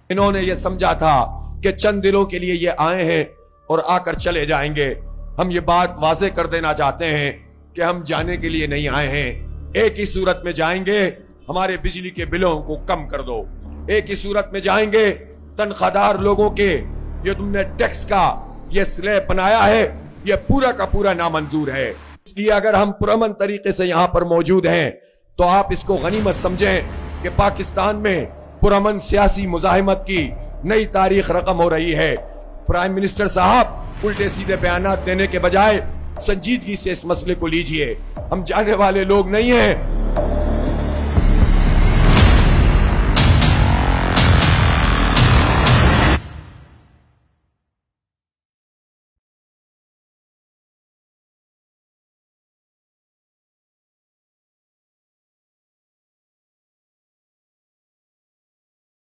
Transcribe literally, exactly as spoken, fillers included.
इन्होंने ये समझा था कि चंद दिनों के लिए ये आए हैं और आकर चले जाएंगे। हम ये बात वाजे कर देना चाहते हैं कि हम जाने के लिए नहीं आए हैं। एक ही सूरत में जाएंगे, हमारे बिजली के बिलों को कम कर दो। एक ही सूरत में जाएंगे, तनख्वाहदार लोगों के ये तुमने टैक्स का ये स्लैब बनाया है, ये पूरा का पूरा नामंजूर है। इसलिए अगर हम पुरअमन तरीके से यहाँ पर मौजूद हैं तो आप इसको गनीमत समझें कि पाकिस्तान में पुरअमन सियासी मुजाहिमत की नई तारीख रकम हो रही है। प्राइम मिनिस्टर साहब उल्टे सीधे बयान देने के बजाय संजीदगी से इस मसले को लीजिए। हम जाने वाले लोग नहीं हैं